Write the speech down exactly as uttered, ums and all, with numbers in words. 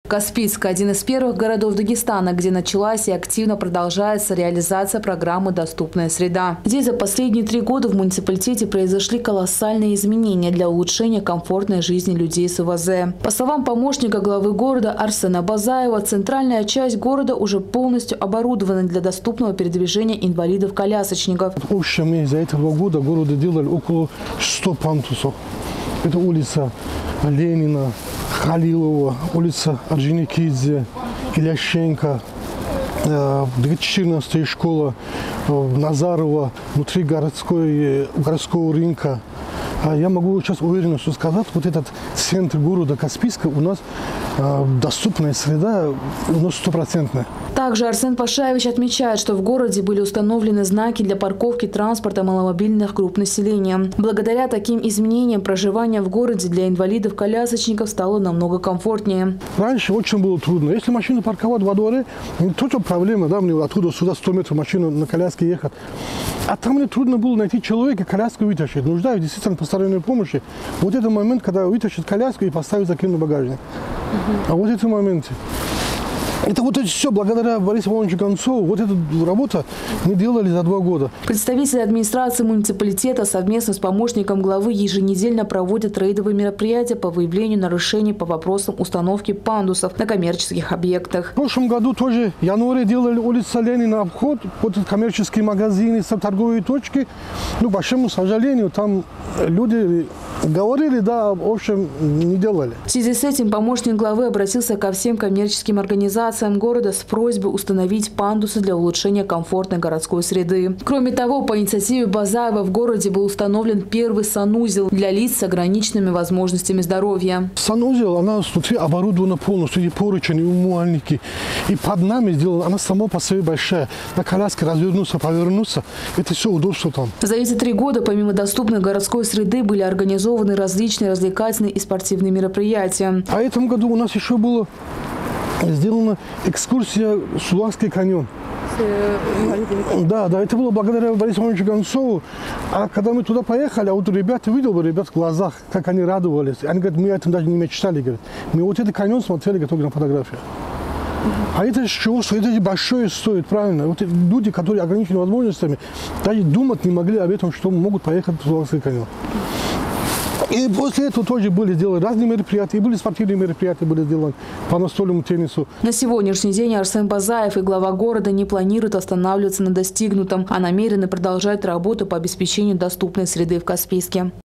Каспийск – один из первых городов Дагестана, где началась и активно продолжается реализация программы «Доступная среда». Здесь за последние три года в муниципалитете произошли колоссальные изменения для улучшения комфортной жизни людей с ОВЗ. По словам помощника главы города Арсена Базаева, центральная часть города уже полностью оборудована для доступного передвижения инвалидов-колясочников. В общем, за этого года города делали около ста пандусов. Это улица Ленина, Халилова, улица Орджоникидзе, Илященко, две тысячи четырнадцатая школа Назарова, внутри городской, городского рынка. Я могу сейчас уверенностью сказать, вот этот центр города Каспийска у нас доступная среда, у нас стопроцентная. Также Арсен Пашаевич отмечает, что в городе были установлены знаки для парковки транспорта маломобильных групп населения. Благодаря таким изменениям проживание в городе для инвалидов-колясочников стало намного комфортнее. Раньше очень было трудно. Если машину парковать во дворе, не то, что проблема, да, мне оттуда сюда сто метров машину на коляске ехать. А там мне трудно было найти человека, коляску вытащить. Нуждаюсь действительно посторонней помощи. Вот это момент, когда вытащить коляску и поставить закинуть в багажник. А вот эти моменты. Это вот это все благодаря Борису Ивановичу Гонцову. Вот эту работу мы делали за два года. Представители администрации муниципалитета совместно с помощником главы еженедельно проводят рейдовые мероприятия по выявлению нарушений по вопросам установки пандусов на коммерческих объектах. В прошлом году тоже в январе делали улица Ленина обход, вот коммерческие магазины, торговые точки. Ну, к большому сожалению, там люди говорили, да, в общем, не делали. В связи с этим помощник главы обратился ко всем коммерческим организациям города с просьбой установить пандусы для улучшения комфортной городской среды. Кроме того, по инициативе Базаева в городе был установлен первый санузел для лиц с ограниченными возможностями здоровья. Санузел, она внутри оборудована полностью, и поручни, и умывальники. И под нами сделана, она сама по себе большая. На коляске развернуться, повернуться, это все удобство там. За эти три года, помимо доступной городской среды, были организованы различные развлекательные и спортивные мероприятия. А в этом году у нас еще было сделана экскурсия Сулакский каньон. Да, да, это было благодаря Борису Ивановичу Гонцову. А когда мы туда поехали, а вот ребята, видел бы ребят в глазах, как они радовались. Они говорят, мы этом даже не мечтали. Говорят. Мы вот этот каньон смотрели, готовы на фотографию. А это чего, что это большое стоит, правильно? Вот люди, которые ограничены возможностями, даже думать не могли об этом, что могут поехать в Сулакский каньон. И после этого тоже были сделаны разные мероприятия, и были спортивные мероприятия, были сделаны по настольному теннису. На сегодняшний день Арсен Базаев и глава города не планируют останавливаться на достигнутом, а намерены продолжать работу по обеспечению доступной среды в Каспийске.